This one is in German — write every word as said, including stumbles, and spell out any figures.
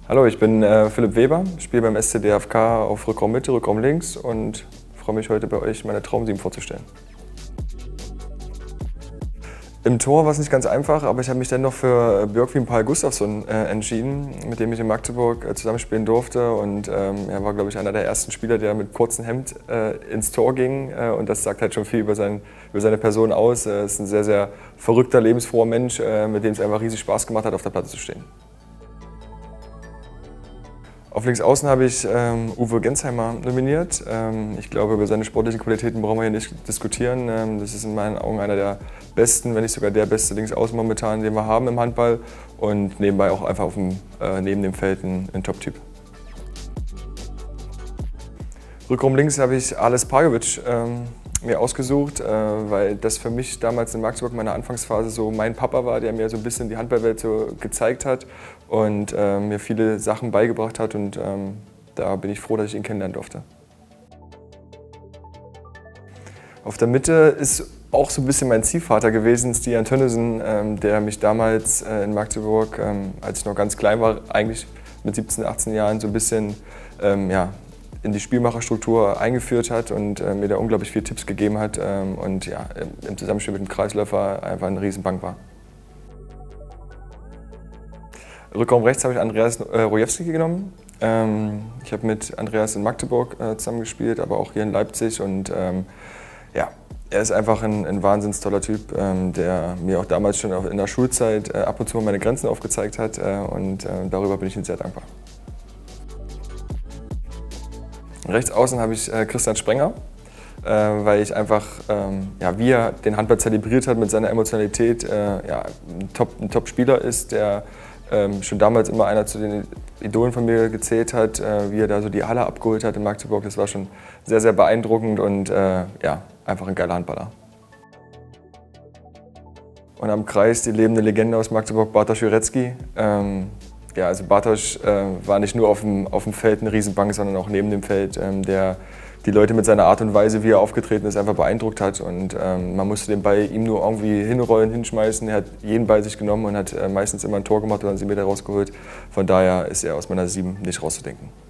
Hallo, ich bin äh, Philipp Weber, spiele beim S C D F K auf Rückraum Mitte, Rückraum Links und freue mich heute bei euch meine Traumsieben vorzustellen. Im Tor war es nicht ganz einfach, aber ich habe mich dennoch für Björkvin Paul Gustafsson äh, entschieden, mit dem ich in Magdeburg äh, zusammenspielen durfte. Und ähm, er war, glaube ich, einer der ersten Spieler, der mit kurzem Hemd äh, ins Tor ging. Äh, und das sagt halt schon viel über, sein, über seine Person aus. Er ist ein sehr, sehr verrückter, lebensfroher Mensch, äh, mit dem es einfach riesig Spaß gemacht hat, auf der Platte zu stehen. Auf Linksaußen habe ich ähm, Uwe Gensheimer nominiert. Ähm, ich glaube, über seine sportlichen Qualitäten brauchen wir hier nicht diskutieren. Ähm, das ist in meinen Augen einer der besten, wenn nicht sogar der beste Linksaußen momentan, den wir haben im Handball. Und nebenbei auch einfach auf dem, äh, neben dem Feld ein, ein Top-Typ. Rückraum links habe ich Ales Pajovic ähm, mir ausgesucht, äh, weil das für mich damals in Magdeburg in meiner Anfangsphase so mein Papa war, der mir so ein bisschen die Handballwelt so gezeigt hat und äh, mir viele Sachen beigebracht hat, und ähm, da bin ich froh, dass ich ihn kennenlernen durfte. Auf der Mitte ist auch so ein bisschen mein Ziehvater gewesen, Stian Tönnissen, ähm, der mich damals äh, in Magdeburg, ähm, als ich noch ganz klein war, eigentlich mit siebzehn, achtzehn Jahren so ein bisschen ähm, ja, in die Spielmacherstruktur eingeführt hat und äh, mir da unglaublich viele Tipps gegeben hat ähm, und ja, im Zusammenspiel mit dem Kreisläufer einfach eine Riesenbank war. Rückraum rechts habe ich Andreas äh, Rojewski genommen. Ähm, ich habe mit Andreas in Magdeburg äh, zusammengespielt, aber auch hier in Leipzig, und ähm, ja, er ist einfach ein, ein wahnsinns toller Typ, ähm, der mir auch damals schon in der Schulzeit äh, ab und zu meine Grenzen aufgezeigt hat, äh, und äh, darüber bin ich ihm sehr dankbar. Rechts außen habe ich äh, Christian Sprenger, äh, weil ich einfach, ähm, ja, wie er den Handball zelebriert hat mit seiner Emotionalität, äh, ja, ein Top, ein Top-Spieler ist, der ähm, schon damals immer einer zu den Idolen von mir gezählt hat, äh, wie er da so die Halle abgeholt hat in Magdeburg. Das war schon sehr, sehr beeindruckend und äh, ja, einfach ein geiler Handballer. Und am Kreis die lebende Legende aus Magdeburg, Bartosz Jurecki. Ähm, Ja, also Bartosz äh, war nicht nur auf dem, auf dem Feld eine Riesenbank, sondern auch neben dem Feld, ähm, der die Leute mit seiner Art und Weise, wie er aufgetreten ist, einfach beeindruckt hat. Und ähm, man musste den Ball ihm nur irgendwie hinrollen, hinschmeißen. Er hat jeden Ball sich genommen und hat äh, meistens immer ein Tor gemacht oder einen sieben Meter rausgeholt. Von daher ist er aus meiner sieben nicht rauszudenken.